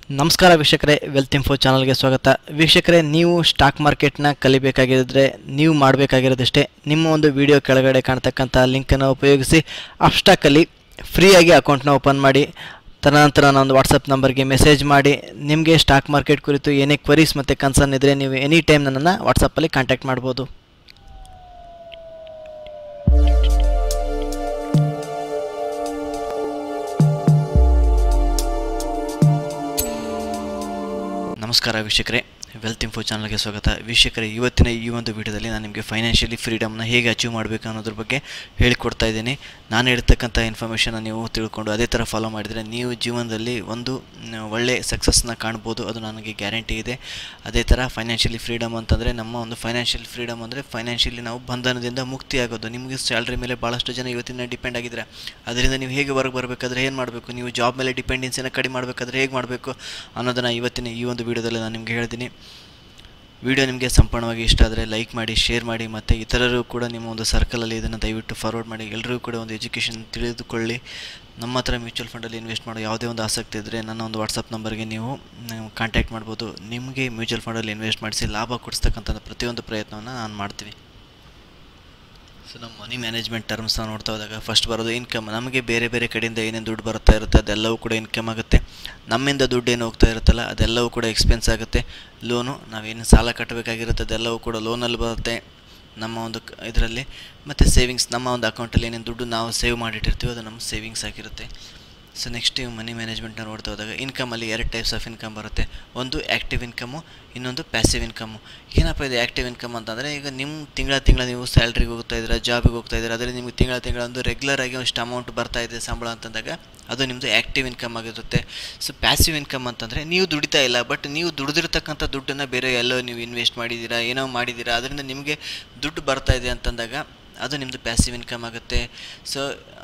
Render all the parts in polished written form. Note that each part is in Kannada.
ನಮಸ್ಕಾರ ವೀಕ್ಷಕರೇ, ವೆಲ್ತ್ ಇನ್ಫೋ ಚಾನಲ್ಗೆ ಸ್ವಾಗತ. ವೀಕ್ಷಕರೇ, ನೀವು ಸ್ಟಾಕ್ ಮಾರ್ಕೆಟ್ನ ಕಲಿಬೇಕಾಗಿದ್ದರೆ ನೀವು ಮಾಡಬೇಕಾಗಿರೋದಷ್ಟೇ ನಿಮ್ಮ ಒಂದು ವಿಡಿಯೋ ಕೆಳಗಡೆ ಕಾಣ್ತಕ್ಕಂಥ ಲಿಂಕನ್ನು ಉಪಯೋಗಿಸಿ ಅಪ್ಸ್ಟಾಕಲ್ಲಿ ಫ್ರೀಯಾಗಿ ಅಕೌಂಟ್ನ ಓಪನ್ ಮಾಡಿ. ತದನಂತರ ನನ್ನ ಒಂದು ವಾಟ್ಸಪ್ ನಂಬರ್ಗೆ ಮೆಸೇಜ್ ಮಾಡಿ. ನಿಮಗೆ ಸ್ಟಾಕ್ ಮಾರ್ಕೆಟ್ ಕುರಿತು ಏನೇ ಕ್ವರೀಸ್ ಮತ್ತು ಕನ್ಸರ್ನ್ ಇದ್ದರೆ ನೀವು ಎನಿ ಟೈಮ್ ನನ್ನನ್ನು ವಾಟ್ಸಪ್ಪಲ್ಲಿ ಕಾಂಟ್ಯಾಕ್ಟ್ ಮಾಡ್ಬೋದು. ನಮಸ್ಕಾರ ವೀಕ್ಷಕರೇ, ವೆಲ್ತ್ ಇನ್ಫೋ ಚಾನಲ್ಗೆ ಸ್ವಾಗತ. ವೀಕ್ಷಕರೇ, ಇವತ್ತಿನ ಈ ಒಂದು ವಿಡಿಯೋದಲ್ಲಿ ನಾನು ನಿಮಗೆ ಫೈನಾನ್ಷಿಯಲಿ ಫ್ರೀಡಮ್ನ ಹೇಗೆ ಅಚೀವ್ ಮಾಡಬೇಕು ಅನ್ನೋದ್ರ ಬಗ್ಗೆ ಹೇಳಿಕೊಡ್ತಾ ಇದ್ದೀನಿ. ನಾನು ಹೇಳ್ತಕ್ಕಂಥ ಇನ್ಫಾರ್ಮೇಷನ್ನ ನೀವು ತಿಳ್ಕೊಂಡು ಅದೇ ಥರ ಫಾಲೋ ಮಾಡಿದರೆ ನೀವು ಜೀವನದಲ್ಲಿ ಒಂದು ಒಳ್ಳೆ ಸಕ್ಸಸ್ನ ಕಾಣ್ಬೋದು, ಅದು ನನಗೆ ಗ್ಯಾರಂಟಿ ಇದೆ. ಅದೇ ಥರ ಫೈನಾನ್ಷಿಯಲಿ ಫ್ರೀಡಮ್ ಅಂತಂದರೆ ನಮ್ಮ ಒಂದು ಫೈನಾನ್ಷಿಯಲ್ ಫ್ರೀಡಮ್ ಅಂದರೆ ಫೈನಾನ್ಷಿಯಲಿ ನಾವು ಬಂಧನದಿಂದ ಮುಕ್ತಿ ಆಗೋದು. ನಿಮಗೆ ಸ್ಯಾಲ್ರಿ ಮೇಲೆ ಭಾಳಷ್ಟು ಜನ ಇವತ್ತಿನ ಡಿಪೆಂಡ್ ಆಗಿದ್ದಾರೆ. ಅದರಿಂದ ನೀವು ಹೇಗೆ ಹೊರಗೆ ಬರಬೇಕಾದ್ರೆ ಏನು ಮಾಡಬೇಕು, ನೀವು ಜಾಬ್ ಮೇಲೆ ಡಿಪೆಂಡೆನ್ಸಿನ ಕಡಿಮೆ ಮಾಡಬೇಕಾದ್ರೆ ಹೇಗೆ ಮಾಡಬೇಕು ಅನ್ನೋದನ್ನು ಇವತ್ತಿನ ಈ ಒಂದು ವಿಡಿಯೋದಲ್ಲಿ ನಾನು ನಿಮಗೆ ಹೇಳ್ತೀನಿ. ವಿಡಿಯೋ ನಿಮಗೆ ಸಂಪೂರ್ಣವಾಗಿ ಇಷ್ಟ ಆದರೆ ಲೈಕ್ ಮಾಡಿ, ಶೇರ್ ಮಾಡಿ, ಮತ್ತು ಇತರರು ಕೂಡ ನಿಮ್ಮ ಒಂದು ಸರ್ಕಲಲ್ಲಿ ಇದನ್ನು ದಯವಿಟ್ಟು ಫಾರ್ವರ್ಡ್ ಮಾಡಿ. ಎಲ್ಲರೂ ಕೂಡ ಒಂದು ಎಜುಕೇಷನ್ ತಿಳಿದುಕೊಳ್ಳಿ. ನಮ್ಮ ಹತ್ರ ಮ್ಯೂಚುವಲ್ ಫಂಡಲ್ಲಿ ಇನ್ವೆಸ್ಟ್ ಮಾಡೋ ಯಾವುದೇ ಒಂದು ಆಸಕ್ತಿ ಇದ್ದರೆ ನನ್ನ ಒಂದು ವಾಟ್ಸಪ್ ನಂಬರ್ಗೆ ನೀವು ಕಾಂಟ್ಯಾಕ್ಟ್ ಮಾಡ್ಬೋದು. ನಿಮಗೆ ಮ್ಯೂಚುವಲ್ ಫಂಡಲ್ಲಿ ಇನ್ವೆಸ್ಟ್ ಮಾಡಿಸಿ ಲಾಭ ಕೊಡಿಸ್ತಕ್ಕಂಥ ಪ್ರತಿಯೊಂದು ಪ್ರಯತ್ನವನ್ನು ನಾನು ಮಾಡ್ತೀವಿ. ಸೊ ನಮ್ಮ ಮನಿ ಮ್ಯಾನೇಜ್ಮೆಂಟ್ ಟರ್ಮ್ಸ್ನ ನೋಡ್ತಾ ಹೋದಾಗ ಫಸ್ಟ್ ಬರೋದು ಇನ್ಕಮ್. ನಮಗೆ ಬೇರೆ ಬೇರೆ ಕಡೆಯಿಂದ ಏನೇನು ದುಡ್ಡು ಬರ್ತಾ ಇರುತ್ತೆ ಅದೆಲ್ಲವೂ ಕೂಡ ಇನ್ಕಮ್ ಆಗುತ್ತೆ. ನಮ್ಮಿಂದ ದುಡ್ಡು ಏನು ಹೋಗ್ತಾ ಇರುತ್ತಲ್ಲ ಅದೆಲ್ಲವೂ ಕೂಡ ಎಕ್ಸ್ಪೆನ್ಸ್ ಆಗುತ್ತೆ. ಲೋನು, ನಾವೇನು ಸಾಲ ಕಟ್ಟಬೇಕಾಗಿರುತ್ತೆ ಅದೆಲ್ಲವೂ ಕೂಡ ಲೋನಲ್ಲಿ ಬರುತ್ತೆ ನಮ್ಮ ಒಂದು ಇದರಲ್ಲಿ. ಮತ್ತು ಸೇವಿಂಗ್ಸ್, ನಮ್ಮ ಒಂದು ಅಕೌಂಟಲ್ಲಿ ಏನೇನು ದುಡ್ಡು ನಾವು ಸೇವ್ ಮಾಡಿಟ್ಟಿರ್ತೀವಿ ಅದು ನಮ್ಮ ಸೇವಿಂಗ್ಸ್ ಆಗಿರುತ್ತೆ. ಸೊ ನೆಕ್ಸ್ಟ್ ಮನಿ ಮ್ಯಾನೇಜ್ಮೆಂಟ್ನ ನೋಡ್ತಾ ಹೋದಾಗ ಇನ್ಕಮಲ್ಲಿ 2 ಟೈಪ್ಸ್ ಆಫ್ ಇನ್ಕಮ್ ಬರುತ್ತೆ. ಒಂದು ಆ್ಯಕ್ಟಿವ್ ಇನ್ಕಮು, ಇನ್ನೊಂದು ಪ್ಯಾಸಿವ್ ಇನ್ಕಮು. ಏನಪ್ಪ ಇದು ಆ್ಯಕ್ಟಿವ್ ಇನ್ಕಮ್ ಅಂತಂದರೆ, ಈಗ ನಿಮ್ಮ ತಿಂಗಳ ನೀವು ಸ್ಯಾಲ್ರಿಗೆ ಹೋಗ್ತಾ ಇದ್ದೀರಾ, ಜಾಬಿಗೆ ಹೋಗ್ತಾ ಇದ್ದೀರಾ, ಅದರಲ್ಲಿ ನಿಮಗೆ ತಿಂಗಳ ಒಂದು ರೆಗ್ಯುಲರ್ ಆಗಿ ಒಂದಿಷ್ಟು ಅಮೌಂಟ್ ಬರ್ತಾ ಇದೆ ಸಂಬಳ ಅಂತಂದಾಗ ಅದು ನಿಮ್ಮದು ಆ್ಯಕ್ಟಿವ್ ಇನ್ಕಮ್ ಆಗಿರುತ್ತೆ. ಸೊ ಪ್ಯಾಸಿವ್ ಇನ್ಕಮ್ ಅಂತಂದರೆ ನೀವು ದುಡಿತಾ ಇಲ್ಲ, ಬಟ್ ನೀವು ದುಡಿದಿರ್ತಕ್ಕಂಥ ದುಡ್ಡನ್ನು ಬೇರೆ ಎಲ್ಲೋ ನೀವು ಇನ್ವೆಸ್ಟ್ ಮಾಡಿದ್ದೀರಾ, ಏನೋ ಮಾಡಿದ್ದೀರಾ, ಅದರಿಂದ ನಿಮಗೆ ದುಡ್ಡು ಬರ್ತಾ ಇದೆ ಅಂತಂದಾಗ ಅದು ನಿಮ್ಮದು ಪ್ಯಾಸಿವ್ ಇನ್ಕಮ್ ಆಗುತ್ತೆ. ಸೊ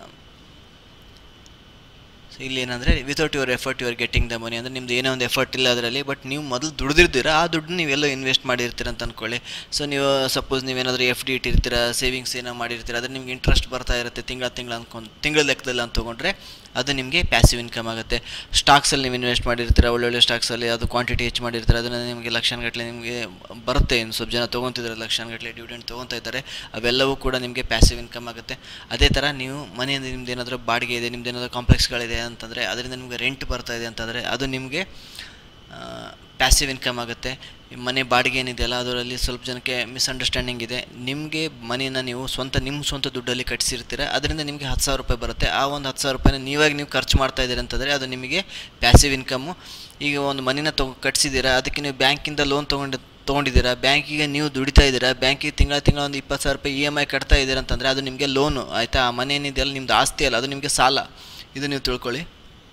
ಇಲ್ಲಿ ಏನಂದರೆ without your effort you are getting the money, ಅಂದರೆ ನಿಮ್ಮದು ಏನೋ ಒಂದು ಎಫರ್ಟ್ ಇಲ್ಲ ಅದರಲ್ಲಿ, ಬಟ್ ನೀವು ಮೊದಲು ದುಡಿದಿರ್ತೀರ, ಆ ದುಡ್ಡು ನೀವೆಲ್ಲೋ ಇನ್ವೆಸ್ಟ್ ಮಾಡಿರ್ತೀರ ಅಂತ ಅಂದ್ಕೊಳ್ಳಿ. ಸೊ ನೀವು ಸಪೋಸ್ ನೀವೇನಾದರೂ FD ಇಟ್ಟಿರ್ತೀರ, ಸೇವಿಂಗ್ಸ್ ಏನೋ ಮಾಡಿರ್ತೀರ, ಅದ್ರ ನಿಮ್ಗೆ ಇಂಟ್ರೆಸ್ಟ್ ಬರ್ತಾ ಇರುತ್ತೆ ತಿಂಗಳ ಲೆಕ್ಕದಲ್ಲಿ ಅಂತ ತೊಗೊಂಡ್ರೆ ಅದು ನಿಮಗೆ ಪ್ಯಾಸಿವ್ ಇನ್ಕಮ್ ಆಗುತ್ತೆ. ಸ್ಟಾಕ್ಸಲ್ಲಿ ನೀವು ಇನ್ವೆಸ್ಟ್ ಮಾಡಿರ್ತೀರ, ಒಳ್ಳೊಳ್ಳೆ ಸ್ಟಾಕ್ಸಲ್ಲಿ ಅದು ಕ್ವಾಂಟಿಟಿ ಹೆಚ್ಚು ಮಾಡಿರ್ತೀರ, ಅದನ್ನು ನಿಮಗೆ ಲಕ್ಷಗಟ್ಟಲೆ ನಿಮಗೆ ಬರುತ್ತೆ. ಇನ್ನು ಸ್ವಲ್ಪ ಜನ ತೊಗೊತಿದ್ದಾರೆ, ಲಕ್ಷಗಟ್ಟಲೆ ಡಿವಿಡೆಂಡ್ ತೊಗೊತಾ ಇದ್ದಾರೆ, ಅವೆಲ್ಲವೂ ಕೂಡ ನಿಮಗೆ ಪ್ಯಾಸಿವ್ ಇನ್ಕಮ್ ಆಗುತ್ತೆ. ಅದೇ ಥರ ನೀವು ಮನೆಯಿಂದ ನಿಮ್ದು ಏನಾದರೂ ಬಾಡಿಗೆ ಇದೆ, ನಿಮ್ದು ಏನಾದರೂ ಕಾಂಪ್ಲೆಕ್ಸ್ಗಳಿದೆ ಅಂತಂದರೆ ಅದರಿಂದ ನಿಮಗೆ ರೆಂಟ್ ಬರ್ತಾ ಇದೆ ಅಂತಂದರೆ ಅದು ನಿಮಗೆ ಪ್ಯಾಸಿವ್ ಇನ್ಕಮ್ ಆಗುತ್ತೆ. ಮನೆ ಬಾಡಿಗೆ ಏನಿದೆಯಲ್ಲ ಅದರಲ್ಲಿ ಸ್ವಲ್ಪ ಜನಕ್ಕೆ ಮಿಸ್ಅಂಡರ್ಸ್ಟ್ಯಾಂಡಿಂಗ್ ಇದೆ. ನಿಮಗೆ ಮನೆಯನ್ನು ನೀವು ನಿಮ್ಮ ಸ್ವಂತ ದುಡ್ಡಲ್ಲಿ ಕಟ್ಟಿಸಿರ್ತೀರ, ಅದರಿಂದ ನಿಮಗೆ 10,000 ರೂಪಾಯಿ ಬರುತ್ತೆ. ಆ ಒಂದು 10,000 ರೂಪಾಯಿನ ನೀವು ಖರ್ಚು ಮಾಡ್ತಾ ಇದ್ದೀರಿ ಅಂತಂದರೆ ಅದು ನಿಮಗೆ ಪ್ಯಾಸಿವ್ ಇನ್ಕಮ್ಮು. ಈಗ ಒಂದು ಮನೆನ ಕಟ್ಸಿದ್ದೀರಾ, ಅದಕ್ಕೆ ನೀವು ಬ್ಯಾಂಕಿಂದ ಲೋನ್ ತೊಗೊಂಡಿದ್ದೀರಾ, ಬ್ಯಾಂಕಿಗೆ ನೀವು ದುಡಿತಾ ಇದ್ದೀರಾ, ಬ್ಯಾಂಕಿಗೆ ತಿಂಗಳ ಒಂದು 20,000 ರೂಪಾಯಿ EMI ಕಟ್ತಾ ಇದ್ದೀರಾ ಅಂತಂದರೆ ಅದು ನಿಮಗೆ ಲೋನು, ಆಯಿತಾ? ಆ ಮನೆ ಏನಿದೆಯಲ್ಲ ನಿಮ್ಮದು ಆಸ್ತಿ ಅಲ್ಲ, ಅದು ನಿಮಗೆ ಸಾಲ. ಇದು ನೀವು ತಿಳ್ಕೊಳ್ಳಿ.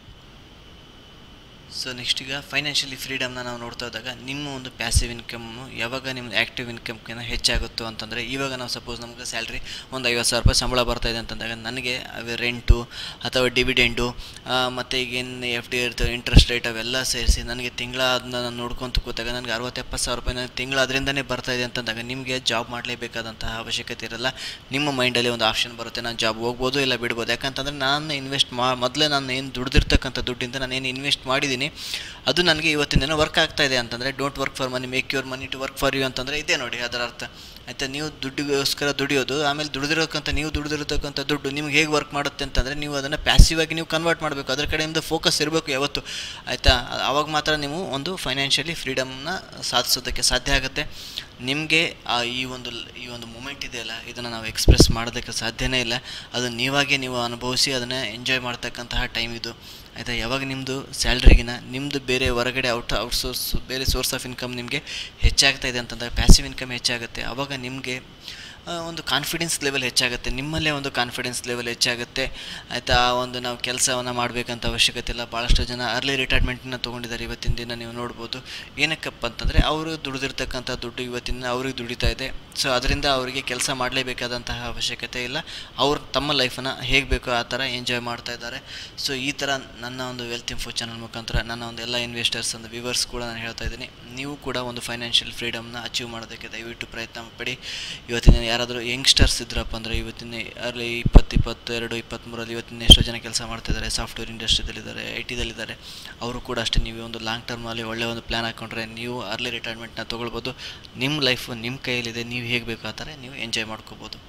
ಸೊ ನೆಕ್ಸ್ಟ್ ಈಗ ಫೈನಾನ್ಷಿಯಲಿ ಫ್ರೀಡಮ್ನ ನಾವು ನೋಡ್ತಾ ಹೋದಾಗ ನಿಮ್ಮ ಒಂದು ಪ್ಯಾಸಿವ್ ಇನ್ಕಮ್ಮು ಯಾವಾಗ ನಿಮ್ಮದು ಆ್ಯಕ್ಟಿವ್ ಇನ್ಕಮ್ಗಿಂತ ಹೆಚ್ಚಾಗುತ್ತೋ ಅಂತಂದರೆ, ಇವಾಗ ನಾವು ಸಪೋಸ್ ನಮಗೆ ಸ್ಯಾಲ್ರಿ ಒಂದು 50,000 ರೂಪಾಯಿ ಸಂಬಳ ಬರ್ತಾಯಿದೆ ಅಂತಂದಾಗ ನನಗೆ ರೆಂಟು ಅಥವಾ ಡಿವಿಡೆಂಡು ಮತ್ತು ಈಗೇನು FD ಇರ್ತವೆ, ಇಂಟ್ರೆಸ್ಟ್ ರೇಟ್ ಅವೆಲ್ಲ ಸೇರಿಸಿ ನನಗೆ ತಿಂಗಳ ಅದನ್ನ ನಾನು ನೋಡ್ಕೊತ ಕೂತಾಗ ನನಗೆ 60,000-70,000 ರೂಪಾಯಿ ನನಗೆ ತಿಂಗಳ ಅದರಿಂದನೇ ಬರ್ತಾಯಿದೆ ಅಂತಂದಾಗ ನಿಮಗೆ ಜಾಬ್ ಮಾಡಲೇಬೇಕಾದಂತಹ ಅವಶ್ಯಕತೆ ಇರಲ್ಲ. ನಿಮ್ಮ ಮೈಂಡಲ್ಲಿ ಒಂದು ಆಪ್ಷನ್ ಬರುತ್ತೆ, ನಾನು ಜಾಬ್ ಹೋಗ್ಬೋದು ಇಲ್ಲ ಬಿಡ್ಬೋದು. ಯಾಕಂತಂದರೆ ನಾನು ಮೊದಲೇ ನಾನು ಏನು ದುಡ್ದಿರ್ತಕ್ಕಂಥ ದುಡ್ಡಿಂದ ನಾನು ಏನು ಇನ್ವೆಸ್ಟ್ ಮಾಡಿದ್ದೀನಿ ಅದು ನನಗೆ ಇವತ್ತಿನ ದಿನ ವರ್ಕ್ ಆಗ್ತಾ ಇದೆ ಅಂತಂದರೆ, don't work for money, make your money to work for you ಅಂತಂದರೆ ಇದೇ ನೋಡಿ ಅದರ ಅರ್ಥ, ಆಯಿತಾ? ನೀವು ದುಡ್ಡಿಗೋಸ್ಕರ ದುಡಿಯೋದು, ಆಮೇಲೆ ದುಡಿದಿರೋಕ್ಕಂಥ ದುಡ್ಡು ನಿಮ್ಗೆ ಹೇಗೆ ವರ್ಕ್ ಮಾಡುತ್ತೆ ಅಂತಂದರೆ ನೀವು ಅದನ್ನು ಪ್ಯಾಸಿವ್ ಆಗಿ ನೀವು ಕನ್ವರ್ಟ್ ಮಾಡಬೇಕು, ಅದರ ಕಡೆಯಿಂದ ಫೋಕಸ್ ಇರಬೇಕು ಯಾವತ್ತು, ಆಯಿತಾ? ಆವಾಗ ಮಾತ್ರ ನೀವು ಒಂದು ಫೈನಾನ್ಷಿಯಲಿ ಫ್ರೀಡಮ್ನ ಸಾಧಿಸೋದಕ್ಕೆ ಸಾಧ್ಯ ಆಗುತ್ತೆ. ನಿಮಗೆ ಈ ಒಂದು ಮೂಮೆಂಟ್ ಇದೆಯಲ್ಲ, ಇದನ್ನು ನಾವು ಎಕ್ಸ್ಪ್ರೆಸ್ ಮಾಡೋದಕ್ಕೆ ಸಾಧ್ಯನೇ ಇಲ್ಲ. ಅದು ನೀವು ಅನುಭವಿಸಿ ಅದನ್ನು ಎಂಜಾಯ್ ಮಾಡ್ತಕ್ಕಂತಹ ಟೈಮ್ ಇದು, ಆಯಿತಾ? ಯಾವಾಗ ನಿಮ್ಮದು ಸ್ಯಾಲ್ರಿಗಿನ ನಿಮ್ಮದು ಬೇರೆ ಹೊರಗಡೆ ಔಟ್ಸೋರ್ಸ್ ಬೇರೆ ಸೋರ್ಸ್ ಆಫ್ ಇನ್ಕಮ್ ನಿಮಗೆ ಹೆಚ್ಚಾಗ್ತಾ ಇದೆ ಅಂತಂದಾಗ, ಪ್ಯಾಸಿವ್ ಇನ್ಕಮ್ ಹೆಚ್ಚಾಗುತ್ತೆ, ಆವಾಗ ನಿಮಗೆ ಒಂದು ಕಾನ್ಫಿಡೆನ್ಸ್ ಲೆವೆಲ್ ಹೆಚ್ಚಾಗುತ್ತೆ, ನಿಮ್ಮಲ್ಲೇ ಒಂದು ಕಾನ್ಫಿಡೆನ್ಸ್ ಲೆವೆಲ್ ಹೆಚ್ಚಾಗುತ್ತೆ, ಆಯಿತಾ? ನಾವು ಕೆಲಸವನ್ನು ಮಾಡಬೇಕಂತ ಅವಶ್ಯಕತೆ ಇಲ್ಲ. ಭಾಳಷ್ಟು ಜನ ಅರ್ಲಿ ರಿಟೈರ್ಮೆಂಟನ್ನು ತೊಗೊಂಡಿದ್ದಾರೆ ಇವತ್ತಿನ ದಿನ, ನೀವು ನೋಡ್ಬೋದು. ಏನಕ್ಕಪ್ಪ ಅಂತಂದರೆ ಅವರು ದುಡಿದಿರ್ತಕ್ಕಂಥ ದುಡ್ಡು ಇವತ್ತಿನ ಅವ್ರಿಗೆ ದುಡಿತಾ ಇದೆ. ಸೊ ಅದರಿಂದ ಅವರಿಗೆ ಕೆಲಸ ಮಾಡಲೇಬೇಕಾದಂತಹ ಅವಶ್ಯಕತೆ ಇಲ್ಲ, ಅವರು ತಮ್ಮ ಲೈಫನ್ನು ಹೇಗೆ ಬೇಕೋ ಆ ಥರ ಎಂಜಾಯ್ ಮಾಡ್ತಾ ಇದ್ದಾರೆ. ಸೊ ಈ ಥರ ನನ್ನ ಒಂದು ವೆಲ್ತ್ ಇನ್ಫೋ ಚಾನಲ್ ಮುಖಾಂತರ ನನ್ನ ಒಂದು ಎಲ್ಲ ಇನ್ವೆಸ್ಟರ್ಸ್ ಒಂದು ವ್ಯೂವರ್ಸ್ ಕೂಡ ನಾನು ಹೇಳ್ತಾ ಇದ್ದೀನಿ, ನೀವು ಕೂಡ ಒಂದು ಫೈನಾನ್ಷಿಯಲ್ ಫ್ರೀಡಮ್ನ ಅಚೀವ್ ಮಾಡೋದಕ್ಕೆ ದಯವಿಟ್ಟು ಪ್ರಯತ್ನ ಪಡಿ. ಇವತ್ತಿನ ಯಾರಾದರೂ ಯಂಗ್ಸ್ಟರ್ಸ್ ಇದ್ರಪ್ಪ ಅಂದರೆ ಇವತ್ತಿನ ಅರ್ಲಿ 22, 23 ಇವತ್ತಿನ ಎಷ್ಟೋ ಜನ ಕೆಲಸ ಮಾಡ್ತಿದ್ದಾರೆ, ಸಾಫ್ಟ್ವೇರ್ ಇಂಡಸ್ಟ್ರಿದಲ್ಲಿದ್ದಾರೆ, IT ದಲ್ಲಿದ್ದಾರೆ. ಅವರು ಕೂಡ ಅಷ್ಟೇ. ನೀವು ಒಂದು ಲಾಂಗ್ ಟರ್ಮಲ್ಲಿ ಒಳ್ಳೆಯ ಒಂದು ಪ್ಲ್ಯಾನ್ ಹಾಕ್ಕೊಂಡ್ರೆ ನೀವು ಅರ್ಲಿ ರಿಟೈರ್ಮೆಂಟ್ನ ತೊಗೊಳ್ಬೋದು. ನಿಮ್ಮ ಲೈಫು ನಿಮ್ಮ ಕೈಯಲ್ಲಿದೆ, ನೀವು ಹೇಗೆ ಬೇಕು ಆ ಥರ ನೀವು ಎಂಜಾಯ್ ಮಾಡ್ಕೋಬೋದು.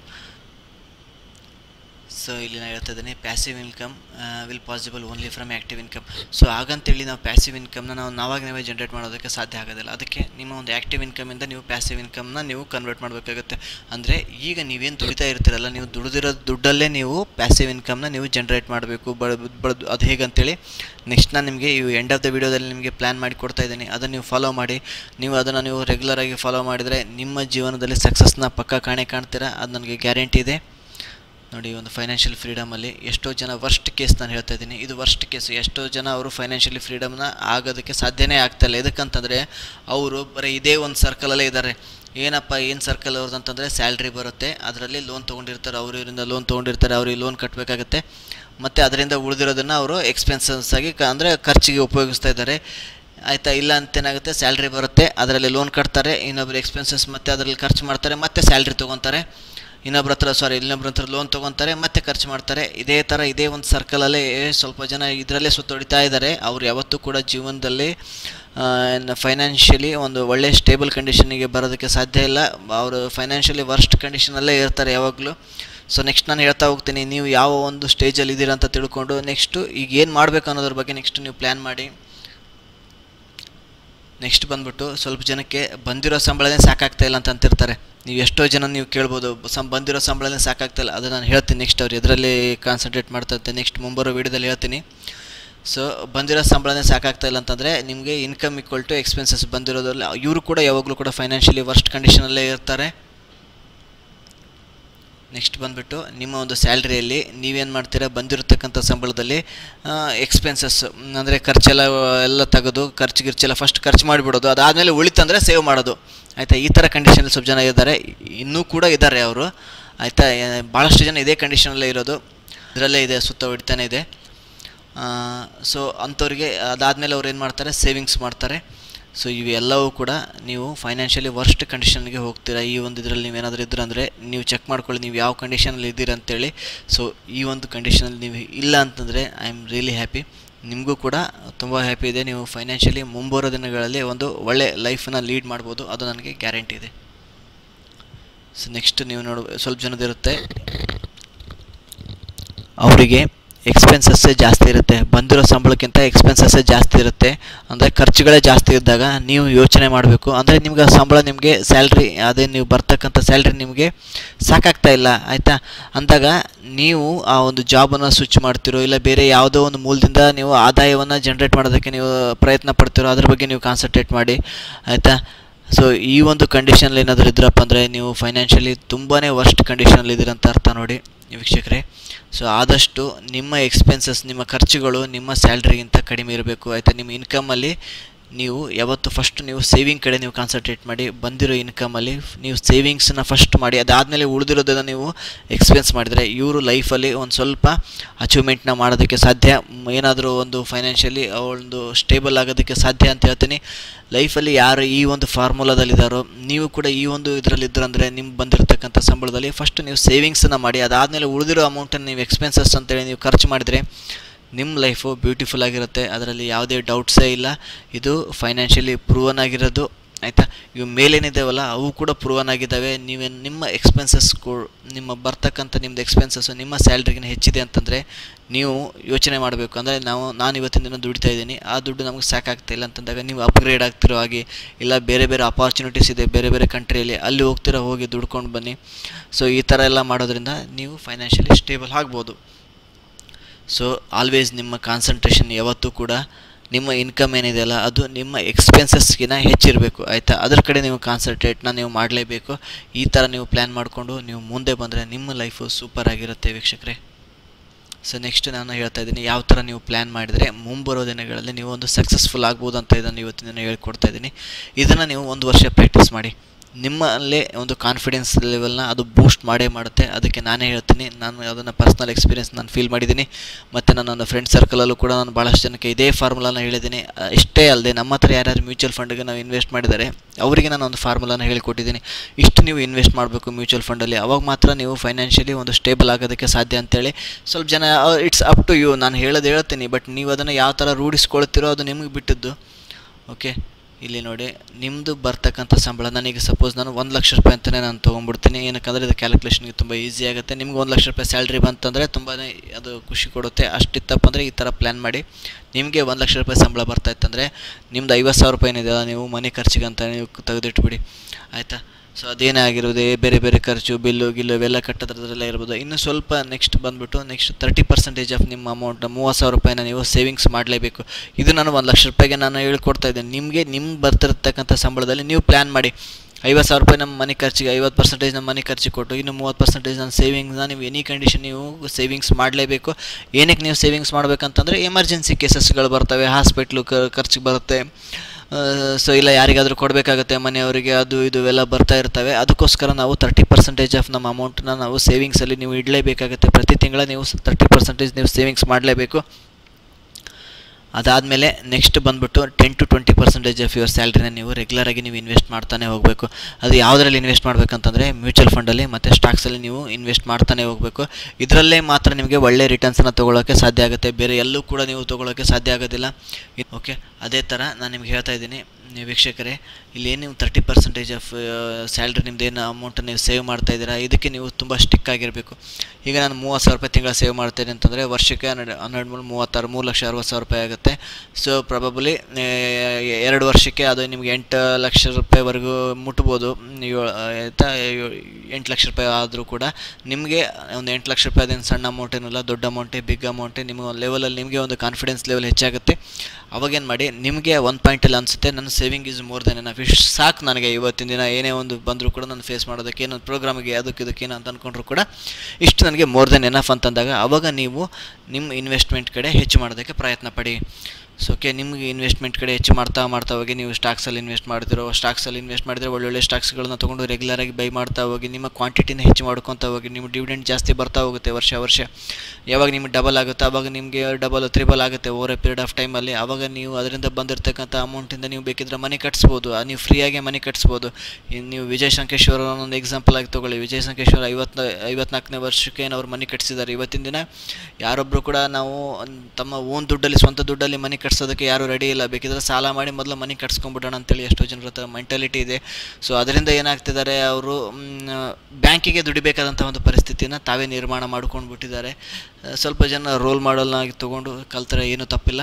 ಸೊ ಇಲ್ಲಿ ನಾನು ಹೇಳ್ತಾ ಇದ್ದೀನಿ, passive income will possible only from active income. So ಹಾಗಂತೇಳಿ ನಾವು ಪ್ಯಾಸಿವ್ ಇನ್ಕಮ್ನ ನಾವೇ ಜನ್ರೇಟ್ ಮಾಡೋದಕ್ಕೆ ಸಾಧ್ಯ ಆಗೋದಿಲ್ಲ. ಅದಕ್ಕೆ ನಿಮ್ಮ ಒಂದು ಆ್ಯಕ್ಟಿವ್ ಇನ್ಕಮಿಂದ ನೀವು ಪ್ಯಾಸಿವ್ ಇನ್ಕಮ್ನ ನೀವು ಕನ್ವರ್ಟ್ ಮಾಡಬೇಕಾಗುತ್ತೆ. ಅಂದರೆ ಈಗ ನೀವೇನು ದುಡಿತಾ ಇರ್ತೀರಲ್ಲ, ನೀವು ದುಡಿದಿರೋ ದುಡ್ಡಲ್ಲೇ ನೀವು ಪ್ಯಾಸಿವ್ ಇನ್ಕಮ್ನ ನೀವು ಜನ್ರೇಟ್ ಮಾಡಬೇಕು. ಅದು ಹೇಗಂತೇಳಿ ನೆಕ್ಸ್ಟ್ ನಾನು ನಿಮಗೆ ಈ ಎಂಡ್ ಆಫ್ ದ ವಿಡಿಯೋದಲ್ಲಿ ನಿಮಗೆ ಪ್ಲ್ಯಾನ್ ಮಾಡಿ ಕೊಡ್ತಾ ಇದ್ದೀನಿ. ಅದನ್ನು ನೀವು ಫಾಲೋ ಮಾಡಿ. ನೀವು ಅದನ್ನು ನೀವು ರೆಗ್ಯುಲರಾಗಿ ಫಾಲೋ ಮಾಡಿದರೆ ನಿಮ್ಮ ಜೀವನದಲ್ಲಿ ಸಕ್ಸಸ್ನ ಪಕ್ಕ ಕಾಣ್ತೀರಾ, ಅದು ನನಗೆ ಗ್ಯಾರಂಟಿ ಇದೆ. ನೋಡಿ, ಒಂದು ಫೈನಾನ್ಷಿಯಲ್ ಫ್ರೀಡಮಲ್ಲಿ ಎಷ್ಟೋ ಜನ ವರ್ಸ್ಟ್ ಕೇಸ್ ನಾನು ಹೇಳ್ತಾ ಇದ್ದೀನಿ, ಇದು ವರ್ಸ್ಟ್ ಕೇಸ್. ಎಷ್ಟೋ ಜನ ಅವರು ಫೈನಾನ್ಷಿಯಲಿ ಫ್ರೀಡಮ್ನ ಆಗೋದಕ್ಕೆ ಸಾಧ್ಯನೇ ಆಗ್ತಾಯಿಲ್ಲ. ಎದಕ್ಕಂತಂದರೆ ಅವರು ಬರೀ ಇದೇ ಒಂದು ಸರ್ಕಲಲ್ಲೇ ಇದ್ದಾರೆ. ಏನು ಸರ್ಕಲ್ ಅವ್ರದ್ದು ಅಂತಂದರೆ ಸ್ಯಾಲ್ರಿ ಬರುತ್ತೆ, ಅದರಲ್ಲಿ ಲೋನ್ ತೊಗೊಂಡಿರ್ತಾರೆ, ಇವರಿಂದ ಲೋನ್ ತೊಗೊಂಡಿರ್ತಾರೆ, ಅವ್ರಿಗೆ ಲೋನ್ ಕಟ್ಟಬೇಕಾಗತ್ತೆ. ಮತ್ತು ಅದರಿಂದ ಉಳಿದಿರೋದನ್ನು ಅವರು ಎಕ್ಸ್ಪೆನ್ಸಸ್ ಆಗಿ ಅಂದರೆ ಖರ್ಚಿಗೆ ಉಪಯೋಗಿಸ್ತಾ ಇದ್ದಾರೆ. ಆಯಿತಾ? ಇಲ್ಲ ಅಂತೇನಾಗುತ್ತೆ, ಸ್ಯಾಲ್ರಿ ಬರುತ್ತೆ, ಅದರಲ್ಲಿ ಲೋನ್ ಕಟ್ತಾರೆ, ಇನ್ನೊಬ್ರು ಎಕ್ಸ್ಪೆನ್ಸಸ್ ಮತ್ತು ಅದರಲ್ಲಿ ಖರ್ಚು ಮಾಡ್ತಾರೆ, ಮತ್ತು ಸ್ಯಾಲ್ರಿ ತೊಗೊತಾರೆ, ಇನ್ನೊಬ್ರ ಹತ್ರ ಲೋನ್ ತೊಗೊತಾರೆ, ಮತ್ತೆ ಖರ್ಚು ಮಾಡ್ತಾರೆ. ಇದೇ ಒಂದು ಸರ್ಕಲಲ್ಲೇ ಸ್ವಲ್ಪ ಜನ ಇದರಲ್ಲೇ ಸುತ್ತೊಡಿತಾ ಇದ್ದಾರೆ. ಅವ್ರು ಯಾವತ್ತೂ ಕೂಡ ಜೀವನದಲ್ಲಿ ಫೈನಾನ್ಷಿಯಲಿ ಒಂದು ಒಳ್ಳೆಯ ಸ್ಟೇಬಲ್ ಕಂಡೀಷನಿಗೆ ಬರೋದಕ್ಕೆ ಸಾಧ್ಯ ಇಲ್ಲ. ಅವರು ಫೈನಾನ್ಷಿಯಲಿ ವರ್ಸ್ಟ್ ಕಂಡೀಷನಲ್ಲೇ ಇರ್ತಾರೆ ಯಾವಾಗಲೂ. ಸೊ ನೆಕ್ಸ್ಟ್ ನಾನು ಹೇಳ್ತಾ ಹೋಗ್ತೀನಿ, ನೀವು ಯಾವ ಒಂದು ಸ್ಟೇಜಲ್ಲಿ ಇದ್ದೀರಾ ಅಂತ ತಿಳ್ಕೊಂಡು ನೆಕ್ಸ್ಟು ಈಗ ಏನು ಮಾಡಬೇಕು ಅನ್ನೋದ್ರ ಬಗ್ಗೆ ನೆಕ್ಸ್ಟ್ ನೀವು ಪ್ಲ್ಯಾನ್ ಮಾಡಿ. ನೆಕ್ಸ್ಟ್ ಬಂದ್ಬಿಟ್ಟು ಸ್ವಲ್ಪ ಜನಕ್ಕೆ ಬಂದಿರೋ ಸಂಬಳನೇ ಸಾಕಾಗ್ತಾಯಿಲ್ಲ ಅಂತ ಅಂತಿರ್ತಾರೆ. ನೀವು ಎಷ್ಟೋ ಜನ ನೀವು ಕೇಳ್ಬೋದು, ಬಂದಿರೋ ಸಂಬಳನೇ ಸಾಕಾಗ್ತಾಯಿಲ್ಲ. ಅದು ನಾನು ಹೇಳ್ತೀನಿ ನೆಕ್ಸ್ಟ್. ಅವ್ರು ಇದರಲ್ಲಿ ಕಾನ್ಸಂಟ್ರೇಟ್ ಮಾಡ್ತಾ ಇರ್ತಾರೆ. ನೆಕ್ಸ್ಟ್ ಮುಂಬರೋ ವೀಡಿಯೋದಲ್ಲಿ ಹೇಳ್ತೀನಿ. ಸೊ ಬಂದಿರೋ ಸಂಬಳನೇ ಸಾಕಾಗ್ತಾಯಿಲ್ಲ ಅಂತಂದರೆ ನಿಮಗೆ ಇನ್ಕಮ್ ಈಕ್ವಲ್ ಟು ಎಕ್ಸ್ಪೆನ್ಸಸ್ ಬಂದಿರೋದ್ರಲ್ಲಿ ಇವರು ಕೂಡ ಯಾವಾಗಲೂ ಕೂಡ ಫೈನಾನ್ಷಿಯಲಿ ವರ್ಸ್ಟ್ ಕಂಡೀಷನಲ್ಲೇ ಇರ್ತಾರೆ. ನೆಕ್ಸ್ಟ್ ಬಂದುಬಿಟ್ಟು ನಿಮ್ಮ ಒಂದು ಸ್ಯಾಲ್ರಿಯಲ್ಲಿ ನೀವೇನು ಮಾಡ್ತೀರಾ, ಬಂದಿರತಕ್ಕಂಥ ಸಂಬಳದಲ್ಲಿ ಎಕ್ಸ್ಪೆನ್ಸಸ್ ಅಂದರೆ ಖರ್ಚೆಲ್ಲ ತೆಗೆದು ಖರ್ಚೆಲ್ಲ ಫಸ್ಟ್ ಖರ್ಚು ಮಾಡಿಬಿಡೋದು, ಅದಾದಮೇಲೆ ಉಳಿತಂದರೆ ಸೇವ್ ಮಾಡೋದು. ಆಯಿತಾ? ಈ ಥರ ಕಂಡೀಷನಲ್ಲಿ ಸ್ವಲ್ಪ ಜನ ಇದ್ದಾರೆ, ಇನ್ನೂ ಕೂಡ ಇದ್ದಾರೆ ಅವರು. ಆಯಿತಾ? ಭಾಳಷ್ಟು ಜನ ಇದೇ ಕಂಡೀಷನಲ್ಲೇ ಇರೋದು, ಇದರಲ್ಲೇ ಇದೆ, ಸುತ್ತ ಹೊಡಿತಾನೆ ಇದೆ. ಸೊ ಅಂಥವ್ರಿಗೆ ಅದಾದಮೇಲೆ ಅವ್ರು ಏನು ಮಾಡ್ತಾರೆ, ಸೇವಿಂಗ್ಸ್ ಮಾಡ್ತಾರೆ. ಸೊ ಇವೆಲ್ಲವೂ ಕೂಡ ನೀವು ಫೈನಾನ್ಷಿಯಲಿ ವರ್ಸ್ಟ್ ಕಂಡೀಷನ್ಗೆ ಹೋಗ್ತೀರಾ. ಈ ಒಂದು ಇದರಲ್ಲಿ ನೀವೇನಾದರೂ ಇದ್ರೆ ಅಂದರೆ ನೀವು ಚೆಕ್ ಮಾಡ್ಕೊಳ್ಳಿ, ನೀವು ಯಾವ ಕಂಡೀಷನಲ್ಲಿ ಇದ್ದೀರ ಅಂತೇಳಿ. ಸೊ ಈ ಒಂದು ಕಂಡೀಷನಲ್ಲಿ ನೀವು ಇಲ್ಲ ಅಂತಂದರೆ ಐ ಆಮ್ ರಿಯಲಿ ಹ್ಯಾಪಿ. ನಿಮಗೂ ಕೂಡ ತುಂಬ ಹ್ಯಾಪಿ ಇದೆ. ನೀವು ಫೈನಾನ್ಷಿಯಲಿ ಮುಂಬರೋ ದಿನಗಳಲ್ಲಿ ಒಂದು ಒಳ್ಳೆ ಲೈಫನ್ನು ಲೀಡ್ ಮಾಡ್ಬೋದು, ಅದು ನನಗೆ ಗ್ಯಾರಂಟಿ ಇದೆ. ಸೊ ನೆಕ್ಸ್ಟ್ ನೀವು ಸ್ವಲ್ಪ ಜನದಿರುತ್ತೆ, ಅವರಿಗೆ ಎಕ್ಸ್ಪೆನ್ಸಸ್ಸೇ ಜಾಸ್ತಿ ಇರುತ್ತೆ, ಬಂದಿರೋ ಸಂಬಳಕ್ಕಿಂತ ಎಕ್ಸ್ಪೆನ್ಸಸ್ಸೇ ಜಾಸ್ತಿ ಇರುತ್ತೆ. ಅಂದರೆ ಖರ್ಚುಗಳೇ ಜಾಸ್ತಿ ಇದ್ದಾಗ ನೀವು ಯೋಚನೆ ಮಾಡಬೇಕು. ಅಂದರೆ ನಿಮ್ಗೆ ಸಂಬಳ, ನಿಮಗೆ ಸ್ಯಾಲ್ರಿ, ಅದೇ ನೀವು ಬರ್ತಕ್ಕಂಥ ಸ್ಯಾಲ್ರಿ ನಿಮಗೆ ಸಾಕಾಗ್ತಾ ಇಲ್ಲ, ಆಯಿತಾ? ಅಂದಾಗ ನೀವು ಆ ಒಂದು ಜಾಬನ್ನು ಸ್ವಿಚ್ ಮಾಡ್ತಿರೋ, ಇಲ್ಲ ಬೇರೆ ಯಾವುದೋ ಒಂದು ಮೂಲದಿಂದ ನೀವು ಆದಾಯವನ್ನು ಜನ್ರೇಟ್ ಮಾಡೋದಕ್ಕೆ ನೀವು ಪ್ರಯತ್ನ ಪಡ್ತಿರೋ, ಅದ್ರ ಬಗ್ಗೆ ನೀವು ಕಾನ್ಸಂಟ್ರೇಟ್ ಮಾಡಿ, ಆಯಿತಾ? ಸೊ ಈ ಒಂದು ಕಂಡೀಷನಲ್ಲಿ ಏನಾದರೂ ಇದ್ರಪ್ಪ ಅಂದರೆ ನೀವು ಫೈನಾನ್ಷಿಯಲಿ ತುಂಬಾ ವರ್ಸ್ಟ್ ಕಂಡೀಷನಲ್ಲಿ ಇದ್ದೀರಂತ ಅರ್ಥ ನೋಡಿ ವೀಕ್ಷಕರೇ. ಸೊ ಆದಷ್ಟು ನಿಮ್ಮ ಎಕ್ಸ್ಪೆನ್ಸಸ್, ನಿಮ್ಮ ಖರ್ಚುಗಳು ನಿಮ್ಮ ಸ್ಯಾಲ್ರಿಗಿಂತ ಕಡಿಮೆ ಇರಬೇಕು, ಆಯಿತಾ? ನಿಮ್ಮ ಇನ್ಕಮಲ್ಲಿ ನೀವು ಯಾವತ್ತು ಫಸ್ಟ್ ನೀವು ಸೇವಿಂಗ್ ಕಡೆ ನೀವು ಕಾನ್ಸಂಟ್ರೇಟ್ ಮಾಡಿ. ಬಂದಿರೋ ಇನ್ಕಮಲ್ಲಿ ನೀವು ಸೇವಿಂಗ್ಸನ್ನ ಫಸ್ಟ್ ಮಾಡಿ, ಅದಾದಮೇಲೆ ಉಳಿದಿರೋದನ್ನು ನೀವು ಎಕ್ಸ್ಪೆನ್ಸ್ ಮಾಡಿದರೆ ಇವರು ಲೈಫಲ್ಲಿ ಒಂದು ಸ್ವಲ್ಪ ಅಚೀವ್ಮೆಂಟ್ನ ಮಾಡೋದಕ್ಕೆ ಸಾಧ್ಯ, ಏನಾದರೂ ಒಂದು ಫೈನಾನ್ಷಿಯಲಿ ಒಂದು ಸ್ಟೇಬಲ್ ಆಗೋದಕ್ಕೆ ಸಾಧ್ಯ ಅಂತ ಹೇಳ್ತೀನಿ. ಲೈಫಲ್ಲಿ ಯಾರು ಈ ಒಂದು ಫಾರ್ಮುಲಾದಲ್ಲಿದ್ದಾರೋ ನೀವು ಕೂಡ ಈ ಒಂದು ಇದರಲ್ಲಿದ್ದರಂದರೆ ನಿಮ್ಗೆ ಬಂದಿರತಕ್ಕಂಥ ಸಂಬಳದಲ್ಲಿ ಫಸ್ಟ್ ನೀವು ಸೇವಿಂಗ್ಸನ್ನು ಮಾಡಿ, ಅದಾದಮೇಲೆ ಉಳಿದಿರೋ ಅಮೌಂಟನ್ನು ನೀವು ಎಕ್ಸ್ಪೆನ್ಸಸ್ ಅಂತೇಳಿ ನೀವು ಖರ್ಚು ಮಾಡಿದರೆ ನಿಮ್ಮ ಲೈಫು ಬ್ಯೂಟಿಫುಲ್ ಆಗಿರುತ್ತೆ. ಅದರಲ್ಲಿ ಯಾವುದೇ ಡೌಟ್ಸೇ ಇಲ್ಲ. ಇದು ಫೈನಾನ್ಷಿಯಲಿ ಪ್ರೂವನ್ ಆಗಿರೋದು, ಆಯಿತಾ? ಇವು ಮೇಲೇನಿದ್ದಾವಲ್ಲ ಅವು ಕೂಡ ಪ್ರೂವನ್ ಆಗಿದ್ದಾವೆ. ನಿಮ್ಮ ಎಕ್ಸ್ಪೆನ್ಸಸ್ ನಿಮ್ಮ ಬರ್ತಕ್ಕಂಥ ನಿಮ್ಮದು ಎಕ್ಸ್ಪೆನ್ಸಸ್ಸು ನಿಮ್ಮ ಸ್ಯಾಲ್ರಿಗಿನ ಹೆಚ್ಚಿದೆ ಅಂತಂದರೆ ನೀವು ಯೋಚನೆ ಮಾಡಬೇಕು. ಅಂದರೆ ನಾನು ಇವತ್ತಿನ ದಿನ ದುಡಿತಾ ಇದ್ದೀನಿ, ಆ ದುಡ್ಡು ನಮಗೆ ಸಾಕಾಗ್ತಾಯಿಲ್ಲ ಅಂತಂದಾಗ ನೀವು ಅಪ್ಗ್ರೇಡ್ ಆಗ್ತಿರೋ ಹಾಗೆ, ಇಲ್ಲ ಬೇರೆ ಬೇರೆ ಅಪಾರ್ಚುನಿಟೀಸ್ ಇದೆ ಬೇರೆ ಬೇರೆ ಕಂಟ್ರಿಯಲ್ಲಿ, ಅಲ್ಲಿ ಹೋಗ್ತಿರೋ, ಹೋಗಿ ದುಡ್ಕೊಂಡು ಬನ್ನಿ. ಸೊ ಈ ಥರ ಎಲ್ಲ ಮಾಡೋದ್ರಿಂದ ನೀವು ಫೈನಾನ್ಷಿಯಲಿ ಸ್ಟೇಬಲ್ ಆಗ್ಬೋದು. ಸೊ ಆಲ್ವೇಸ್ ನಿಮ್ಮ ಕಾನ್ಸಂಟ್ರೇಷನ್ ಯಾವತ್ತೂ ಕೂಡ ನಿಮ್ಮ ಇನ್ಕಮ್ ಏನಿದೆಯಲ್ಲ ಅದು ನಿಮ್ಮ ಎಕ್ಸ್ಪೆನ್ಸಸ್ಗಿನ ಹೆಚ್ಚಿರಬೇಕು, ಆಯಿತಾ? ಅದ್ರ ಕಡೆ ನೀವು ಕಾನ್ಸಂಟ್ರೇಟ್ನ ನೀವು ಮಾಡಲೇಬೇಕು. ಈ ಥರ ನೀವು ಪ್ಲ್ಯಾನ್ ಮಾಡಿಕೊಂಡು ನೀವು ಮುಂದೆ ಬಂದರೆ ನಿಮ್ಮ ಲೈಫು ಸೂಪರ್ ಆಗಿರುತ್ತೆ ವೀಕ್ಷಕರೇ. ಸೊ ನೆಕ್ಸ್ಟ್ ನಾನು ಹೇಳ್ತಾ ಇದ್ದೀನಿ, ಯಾವ ಥರ ನೀವು ಪ್ಲ್ಯಾನ್ ಮಾಡಿದರೆ ಮುಂಬರೋ ದಿನಗಳಲ್ಲಿ ನೀವು ಒಂದು ಸಕ್ಸಸ್ಫುಲ್ ಆಗ್ಬೋದು ಅಂತ ಇದನ್ನು ಇವತ್ತಿನ ದಿನ ಹೇಳ್ಕೊಡ್ತಾ ಇದ್ದೀನಿ. ಇದನ್ನು ನೀವು 1 ವರ್ಷ ಪ್ರಾಕ್ಟೀಸ್ ಮಾಡಿ, ನಿಮ್ಮಲ್ಲೇ ಒಂದು ಕಾನ್ಫಿಡೆನ್ಸ್ ಲೆವೆಲ್ನ ಅದು ಬೂಸ್ಟ್ ಮಾಡೇ ಮಾಡುತ್ತೆ. ಅದಕ್ಕೆ ನಾನೇ ಹೇಳ್ತೀನಿ, ನಾನು ಅದನ್ನು ಪರ್ಸ್ನಲ್ ಎಕ್ಸ್ಪೀರಿಯೆನ್ಸ್ ನಾನು ಫೀಲ್ ಮಾಡಿದ್ದೀನಿ. ಮತ್ತು ನನ್ನ ಫ್ರೆಂಡ್ ಸರ್ಕಲಲ್ಲೂ ಕೂಡ ನಾನು ಭಾಳಷ್ಟು ಜನಕ್ಕೆ ಇದೇ ಫಾರ್ಮುಲಾನ ಹೇಳಿದ್ದೀನಿ. ಇಷ್ಟೇ ಅಲ್ಲದೆ ನಮ್ಮ ಹತ್ರ ಯಾರ್ಯಾರು ಮ್ಯೂಚುವಲ್ ಫಂಡ್ಗೆ ನಾವು ಇನ್ವೆಸ್ಟ್ ಮಾಡಿದ್ದಾರೆ ಅವರಿಗೆ ನಾನು ಒಂದು ಫಾರ್ಮುಲಾನ ಹೇಳಿಕೊಟ್ಟಿದ್ದೀನಿ. ಇಷ್ಟು ನೀವು ಇನ್ವೆಸ್ಟ್ ಮಾಡಬೇಕು ಮ್ಯೂಚುವಲ್ ಫಂಡಲ್ಲಿ, ಅವಾಗ ಮಾತ್ರ ನೀವು ಫೈನಾನ್ಷಿಯಲಿ ಒಂದು ಸ್ಟೇಬಲ್ ಆಗೋದಕ್ಕೆ ಸಾಧ್ಯ ಅಂತೇಳಿ. ಸ್ವಲ್ಪ ಜನ ಇಟ್ಸ್ ಅಪ್ ಟು ಯು, ನಾನು ಹೇಳ್ತೀನಿ, ಬಟ್ ನೀವು ಅದನ್ನು ಯಾವ ಥರ ರೂಢಿಸ್ಕೊಳ್ತೀರೋ ಅದು ನಿಮಗೆ ಬಿಟ್ಟಿದ್ದು. ಓಕೆ, ಇಲ್ಲಿ ನೋಡಿ, ನಿಮ್ಮದು ಬರ್ತಕ್ಕಂಥ ಸಂಬಳ, ನನಗೆ ಸಪೋಸ್ ನಾನು 1 ಲಕ್ಷ ರೂಪಾಯಿ ಅಂತಲೇ ನಾನು ತೊಗೊಂಡ್ಬಿಡ್ತೀನಿ. ಏನಕ್ಕಂದರೆ ಇದು ಕ್ಯಾಲ್ಕುಲೇಷನ್ಗೆ ತುಂಬ ಈಸಿ ಆಗುತ್ತೆ. ನಿಮ್ಗೆ 1 ಲಕ್ಷ ರೂಪಾಯಿ ಸ್ಯಾಲ್ರಿ ಬಂತಂದರೆ ತುಂಬಾ ಅದು ಖುಷಿ ಕೊಡುತ್ತೆ. ಅಷ್ಟಿತ್ತಪ್ಪ ಅಂದರೆ ಈ ಥರ ಪ್ಲ್ಯಾನ್ ಮಾಡಿ. ನಿಮಗೆ 1 ಲಕ್ಷ ರೂಪಾಯಿ ಸಂಬಳ ಬರ್ತಾಯಿತ್ತಂದರೆ ನಿಮ್ದು 50,000 ರೂಪಾಯಿ ಏನಿದೆಯಲ್ಲ, ನೀವು ಮನೆ ಖರ್ಚಿಗೆ ಅಂತ ನೀವು ತೆಗೆದಿಟ್ಬಿಡಿ, ಆಯಿತಾ. ಸೊ ಅದೇನೇ ಆಗಿರೋದು, ಬೇರೆ ಬೇರೆ ಖರ್ಚು, ಬಿಲ್ಲು ಗಿಲ್ಲು ಇವೆಲ್ಲ ಕಟ್ಟೋದ್ರದ್ದೆಲ್ಲ ಇರ್ಬೋದು. ಇನ್ನು ಸ್ವಲ್ಪ ನೆಕ್ಸ್ಟ್ 30% ಆಫ್ ನಿಮ್ಮ ಅಮೌಂಟ್ 30,000 ರೂಪಾಯಿನ ನೀವು ಸೇವಿಂಗ್ಸ್ ಮಾಡಲೇಬೇಕು. ಇದು ನಾನು 1 ಲಕ್ಷ ರೂಪಾಯಿಗೆ ನಾನು ಹೇಳ್ಕೊಡ್ತಾ ಇದ್ದೇನೆ. ನಿಮ್ಮ ಬರ್ತಿರ್ತಕ್ಕಂಥ ಸಂಬಳದಲ್ಲಿ ನೀವು ಪ್ಲ್ಯಾನ್ ಮಾಡಿ, 50,000 ರೂಪಾಯಿ ನಮ್ಮ ಮನೆ ಖರ್ಚಿಗೆ, 50% ನಮ್ಮ ಮನೆ ಖರ್ಚಿಗೆ ಕೊಟ್ಟು, ಇನ್ನು 30% ನನ್ನ ಸೇವಿಂಗ್ಸ್ನ ನೀವು ಎನಿ ಕಂಡೀಷನ್ ನೀವು ಸೇವಿಂಗ್ಸ್ ಮಾಡಲೇಬೇಕು. ಏನಕ್ಕೆ ನೀವು ಸೇವಿಂಗ್ಸ್ ಮಾಡಬೇಕಂತಂದರೆ ಎಮರ್ಜೆನ್ಸಿ ಕೇಸಸ್ಗಳು ಬರ್ತವೆ, ಹಾಸ್ಪಿಟ್ಲು ಖರ್ಚಿಗೆ ಬರುತ್ತೆ, ಸೊ ಇಲ್ಲ ಯಾರಿಗಾದರೂ ಕೊಡಬೇಕಾಗುತ್ತೆ ಮನೆಯವರಿಗೆ, ಅದು ಇದು ಎಲ್ಲ ಬರ್ತಾ ಇರ್ತವೆ. ಅದಕ್ಕೋಸ್ಕರ ನಾವು 30% ಆಫ್ ನಮ್ಮ ಅಮೌಂಟನ್ನ ನಾವು ಸೇವಿಂಗ್ಸಲ್ಲಿ ನೀವು ಇಡಲೇಬೇಕಾಗುತ್ತೆ. ಪ್ರತಿ ತಿಂಗಳ ನೀವು 30% ನೀವು ಸೇವಿಂಗ್ಸ್ ಮಾಡಲೇಬೇಕು. ಅದಾದಮೇಲೆ ನೆಕ್ಸ್ಟ್ ಬಂದುಬಿಟ್ಟು 10 to 20% ಆಫ್ ಯುವರ್ ಸ್ಯಾಲ್ರಿನ ನೀವು ರೆಗ್ಯುಲರಾಗಿ ನೀವು ಇನ್ವೆಸ್ಟ್ ಮಾಡ್ತಾನೆ ಹೋಗಬೇಕು. ಅದು ಯಾವುದರಲ್ಲಿ ಇನ್ವೆಸ್ಟ್ ಮಾಡಬೇಕಂತಂದರೆ ಮ್ಯೂಚುವಲ್ ಫಂಡಲ್ಲಿ ಮತ್ತು ಸ್ಟಾಕ್ಸಲ್ಲಿ ನೀವು ಇನ್ವೆಸ್ಟ್ ಮಾಡ್ತಾನೆ ಹೋಗಬೇಕು. ಇದರಲ್ಲೇ ಮಾತ್ರ ನಿಮಗೆ ಒಳ್ಳೆ ರಿಟರ್ನ್ಸನ್ನು ತೊಗೊಳ್ಳೋಕ್ಕೆ ಸಾಧ್ಯ ಆಗುತ್ತೆ, ಬೇರೆ ಎಲ್ಲೂ ಕೂಡ ನೀವು ತೊಗೊಳ್ಳೋಕ್ಕೆ ಸಾಧ್ಯ ಆಗೋದಿಲ್ಲ. ಓಕೆ, ಅದೇ ಥರ ನಾನು ನಿಮ್ಗೆ ಹೇಳ್ತಾ ಇದ್ದೀನಿ ವೀಕ್ಷಕರೇ, ಇಲ್ಲಿ ಏನು ನೀವು 30% ಆಫ್ ಸ್ಯಾಲ್ರಿ ನಿಮ್ದು ಏನು ಅಮೌಂಟನ್ನು ನೀವು ಸೇವ್ ಮಾಡ್ತಾ ಇದ್ದೀರಾ, ಇದಕ್ಕೆ ನೀವು ತುಂಬ ಸ್ಟಿಕ್ ಆಗಿರಬೇಕು. ಈಗ ನಾನು 30,000 ರೂಪಾಯಿ ತಿಂಗಳ ಸೇವ್ ಮಾಡ್ತೇನೆ ಅಂತಂದರೆ ವರ್ಷಕ್ಕೆ 3,60,000 ರೂಪಾಯಿ ಆಗುತ್ತೆ. ಸೊ ಪ್ರಾಬಬ್ಲಿ 2 ವರ್ಷಕ್ಕೆ ಅದು ನಿಮಗೆ 8 ಲಕ್ಷ ರೂಪಾಯಿವರೆಗೂ ಮುಟ್ಬೋದು. ಆಯಿತಾ, 8 ಲಕ್ಷ ರೂಪಾಯಿ ಆದರೂ ಕೂಡ ನಿಮಗೆ ಒಂದು 8 ಲಕ್ಷ ರೂಪಾಯಿ ಅದೇನು ಸಣ್ಣ ಅಮೌಂಟ್ ಏನಲ್ಲ, ದೊಡ್ಡ ಅಮೌಂಟೇ, ಬಿಗ್ ಅಮೌಂಟೇ. ನಿಮ್ಮ ಲೆವೆಲಲ್ಲಿ ನಿಮಗೆ ಒಂದು ಕಾನ್ಫಿಡೆನ್ಸ್ ಲೆವೆಲ್ ಹೆಚ್ಚಾಗುತ್ತೆ. ಅವಾಗೇನು ಮಾಡಿ, ನಿಮಗೆ ಒಂದು ಪಾಯಿಂಟಲ್ಲಿ ಅನಿಸುತ್ತೆ ನನ್ನ saving is more than enough, ಇಷ್ಟು ಸಾಕು ನನಗೆ ಇವತ್ತಿನ ದಿನ ಏನೇ ಒಂದು ಬಂದರೂ ಕೂಡ ನಾನು ಫೇಸ್ ಮಾಡೋದಕ್ಕೆ, ಏನೊಂದು ಪ್ರೋಗ್ರಾಮಿಗೆ ಅದಕ್ಕೇನು ಅಂತ ಅಂದ್ಕೊಂಡ್ರು ಕೂಡ ಇಷ್ಟು ನನಗೆ ಮೋರ್ ದೆನ್ ಎನಫ್ ಅಂತಂದಾಗ ಅವಾಗ ನೀವು ನಿಮ್ಮ ಇನ್ವೆಸ್ಟ್ಮೆಂಟ್ ಕಡೆ ಹೆಚ್ಚು ಮಾಡೋದಕ್ಕೆ ಪ್ರಯತ್ನ ಪಡಿ. ಸೊ ಓಕೆ, ನಿಮಗೆ ಇನ್ವೆಸ್ಟ್ಮೆಂಟ್ ಕಡೆ ಹೆಚ್ಚು ಮಾಡ್ತಾ ಹೋಗಿ ನೀವು ಸ್ಟಾಕ್ಸಲ್ಲಿ ಇನ್ವೆಸ್ಟ್ ಮಾಡ್ತಿರೋ, ಸ್ಟಾಕ್ಸಲ್ಲಿ ಇನ್ವೆಸ್ಟ್ ಮಾಡಿದರೆ ಒಳ್ಳೊಳ್ಳೆ ಸ್ಟಾಕ್ಸ್ಗಳನ್ನ ತೊಗೊಂಡು ರೆಗ್ಯುಲರಾಗಿ ಬೈ ಮಾಡ್ತಾ ಹೋಗಿ, ನಿಮ್ಮ ಕ್ವಾಂಟಿಟಿನ ಹೆಚ್ಚು ಮಾಡ್ಕೊತಾ ಹೋಗಿ, ನಿಮ್ಮ ಡಿವಿಡೆಂಡ್ ಜಾಸ್ತಿ ಬರ್ತಾ ಹೋಗುತ್ತೆ ವರ್ಷ. ಯಾವಾಗ ನಿಮಗೆ ಡಬಲ್ ಆಗುತ್ತೆ ಆವಾಗ ನಿಮಗೆ ಡಬಲ್ ತ್ರಿಬಲ್ ಆಗುತ್ತೆ ಓವರ್ ಎ ಪೀರಿಯಡ್ ಆಫ್ ಟೈಮಲ್ಲಿ. ಆವಾಗ ನೀವು ಅದರಿಂದ ಬಂದಿರತಕ್ಕಂಥ ಅಮೌಂಟಿಂದ ನೀವು ಬೇಕಿದ್ರೆ ಮನೆ ಕಟ್ಸ್ಬೋದು, ನೀವು ಫ್ರೀಯಾಗಿ ಮನೆ ಕಟ್ಸ್ಬೋದು. ನೀವು ವಿಜಯ್ ಸಂಕೇಶ್ವರ ಒಂದು ಎಕ್ಸಾಂಪಲ್ ಆಗಿ ತೊಗೊಳ್ಳಿ. ವಿಜಯ್ ಸಂಕೇಶ್ವರ 54ನೇ ವರ್ಷಕ್ಕೆ ಅವ್ರು ಮನೆ ಕಟ್ಸಿದ್ದಾರೆ. ಇವತ್ತಿನ ದಿನ ಯಾರೊಬ್ಬರು ಕೂಡ ನಾವು ತಮ್ಮ ಓನ್ ದುಡ್ಡಲ್ಲಿ, ಸ್ವಂತ ದುಡ್ಡಲ್ಲಿ ಮನೆ ಕಟ್ಸೋದಕ್ಕೆ ಯಾರು ರೆಡಿ ಇಲ್ಲ. ಬೇಕಿದ್ರೆ ಸಾಲ ಮಾಡಿ ಮೊದಲು ಮನೆ ಕಟ್ಸ್ಕೊಂಡ್ಬಿಡೋಣ ಅಂತೇಳಿ ಎಷ್ಟೋ ಜನರ ಹತ್ರ ಮೆಂಟಾಲಿಟಿ ಇದೆ. ಸೊ ಅದರಿಂದ ಏನಾಗ್ತಿದ್ದಾರೆ, ಅವರು ಬ್ಯಾಂಕಿಗೆ ದುಡಿಬೇಕಾದಂಥ ಒಂದು ಪರಿಸ್ಥಿತಿಯನ್ನು ತಾವೇ ನಿರ್ಮಾಣ ಮಾಡ್ಕೊಂಡು ಬಿಟ್ಟಿದ್ದಾರೆ. ಸ್ವಲ್ಪ ಜನ ರೋಲ್ ಮಾಡಲ್ನಾಗಿ ತೊಗೊಂಡು ಕಲ್ತರೆ ಏನೂ ತಪ್ಪಿಲ್ಲ.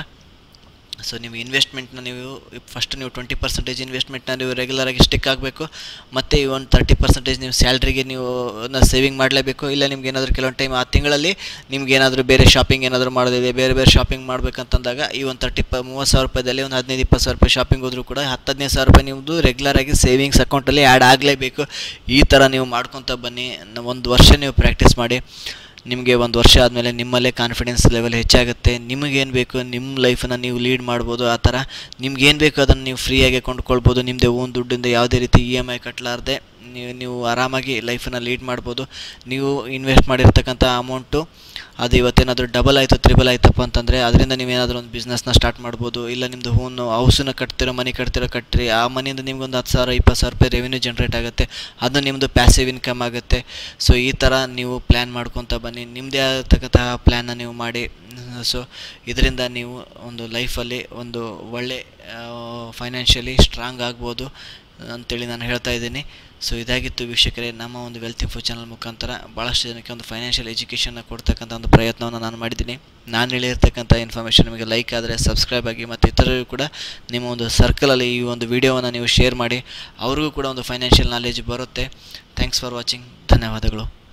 ಸೊ ನೀವು ಇನ್ವೆಸ್ಟ್ಮೆಂಟ್ನ ಫಸ್ಟ್ ನೀವು 20% ಇನ್ವೆಸ್ಟ್ಮೆಂಟ್ನ ನೀವು ರೆಗ್ಯುಲರಾಗಿ ಸ್ಟಿಕ್ ಆಗಬೇಕು. ಮತ್ತು ಈ ಒಂದು 30% ನೀವು ಸ್ಯಾಲ್ರಿಗೆ ನೀವು ಸೇವಿಂಗ್ ಮಾಡಲೇಬೇಕು. ಇಲ್ಲ ನಿಮ್ಗೆ ಏನಾದರೂ ಕೆಲವೊಂದು ಟೈಮ್ ಆ ತಿಂಗಳಲ್ಲಿ ನಿಮ್ಗೆ ಏನಾದರೂ ಬೇರೆ ಶಾಪಿಂಗ್ ಏನಾದರೂ ಮಾಡೋದಿದೆ, ಬೇರೆ ಶಾಪಿಂಗ್ ಮಾಡಬೇಕಂತಂದಾಗ ಈ ಒಂದು 30,000 ರೂಪಾಯಿದಲ್ಲಿ ಒಂದು 15,000-20,000 ರೂಪಾಯಿ ಶಾಪಿಂಗ್ ಹೋದರೂ ಕೂಡ 10,000-15,000 ರೂಪಾಯಿ ನಿಮ್ಮದು ರೆಗ್ಯುಲರಾಗಿ ಸೇವಿಂಗ್ಸ್ ಅಕೌಂಟಲ್ಲಿ ಆ್ಯಡ್ ಆಗಲೇಬೇಕು. ಈ ಥರ ನೀವು ಮಾಡ್ಕೊತ ಬನ್ನಿ. ಒಂದು ವರ್ಷ ನೀವು ಪ್ರಾಕ್ಟೀಸ್ ಮಾಡಿ. ನಿಮಗೆ ಒಂದು ವರ್ಷ ಆದಮೇಲೆ ನಿಮ್ಮಲ್ಲೇ ಕಾನ್ಫಿಡೆನ್ಸ್ ಲೆವೆಲ್ ಹೆಚ್ಚಾಗುತ್ತೆ. ನಿಮಗೇನು ಬೇಕು, ನಿಮ್ಮ ಲೈಫನ್ನು ನೀವು ಲೀಡ್ ಮಾಡ್ಬೋದು. ಆ ಥರ ನಿಮ್ಗೇನು ಬೇಕು ಅದನ್ನು ನೀವು ಫ್ರೀಯಾಗಿ ಕೊಂಡ್ಕೊಳ್ಬೋದು. ನಿಮ್ಮದೇ ಓನ್ ದುಡ್ಡಿಂದ ಯಾವುದೇ ರೀತಿ EMI ಕಟ್ಟಲಾರ್ದೆ ನೀವು ಆರಾಮಾಗಿ ಲೈಫನ್ನು ಲೀಡ್ ಮಾಡ್ಬೋದು. ನೀವು ಇನ್ವೆಸ್ಟ್ ಮಾಡಿರ್ತಕ್ಕಂಥ ಅಮೌಂಟು ಅದು ಇವತ್ತೇನಾದರೂ ಡಬಲ್ ಆಯಿತು, ತ್ರಿಬಲ್ ಆಯ್ತಪ್ಪ ಅಂತಂದರೆ ಅದರಿಂದ ನೀವೇನಾದರೂ ಒಂದು ಬಿಸ್ನೆಸ್ನ ಸ್ಟಾರ್ಟ್ ಮಾಡ್ಬೋದು. ಇಲ್ಲ ನಿಮ್ಮದು ಓನ್ ಹೌಸನ್ನು ಮನೆ ಕಟ್ಟ್ರಿ, ಆ ಮನೆಯಿಂದ ನಿಮ್ಗೊಂದು 10,000-20,000 ರೂಪಾಯಿ ರೆವಿನ್ಯೂ ಜನ್ರೇಟ್ ಆಗುತ್ತೆ. ಅದು ನಿಮ್ಮದು ಪ್ಯಾಸಿವ್ ಇನ್ಕಮ್ ಆಗುತ್ತೆ. ಸೊ ಈ ಥರ ನೀವು ಪ್ಲ್ಯಾನ್ ಮಾಡ್ಕೊತ ಬನ್ನಿ. ನಿಮ್ಮದೇ ಆಗಿರ್ತಕ್ಕಂತಹ ಪ್ಲ್ಯಾನ್ನ ನೀವು ಮಾಡಿ. ಸೊ ಇದರಿಂದ ನೀವು ಒಂದು ಲೈಫಲ್ಲಿ ಒಂದು ಒಳ್ಳೆ ಫೈನಾನ್ಷಿಯಲಿ ಸ್ಟ್ರಾಂಗ್ ಆಗ್ಬೋದು ಅಂತೇಳಿ ನಾನು ಹೇಳ್ತಾ ಇದ್ದೀನಿ. ಸೊ ಇದಾಗಿತ್ತು ವೀಕ್ಷಕರೇ, ನಮ್ಮ ಒಂದು ವೆಲ್ತ್ ಇನ್ಫೋ ಚಾನಲ್ ಮುಖಾಂತರ ಭಾಳಷ್ಟು ಜನಕ್ಕೆ ಒಂದು ಫೈನಾನ್ಷಿಯಲ್ ಎಜುಕೇಷನ್ನ ಕೊಡ್ತಕ್ಕಂಥ ಒಂದು ಪ್ರಯತ್ನವನ್ನು ನಾನು ಮಾಡಿದ್ದೀನಿ. ನಾನು ಹೇಳಿರ್ತಕ್ಕಂಥ ಇನ್ಫಾರ್ಮೇಷನ್ ನಿಮಗೆ ಲೈಕ್ ಆದರೆ ಸಬ್ಸ್ಕ್ರೈಬ್ ಆಗಿ, ಮತ್ತು ಇತರರಿಗೂ ಕೂಡ ನಿಮ್ಮ ಒಂದು ಸರ್ಕಲಲ್ಲಿ ಈ ಒಂದು ವಿಡಿಯೋವನ್ನು ನೀವು ಶೇರ್ ಮಾಡಿ. ಅವ್ರಿಗೂ ಕೂಡ ಒಂದು ಫೈನಾನ್ಷಿಯಲ್ ನಾಲೆಜ್ ಬರುತ್ತೆ. Thanks for watching. ಧನ್ಯವಾದಗಳು.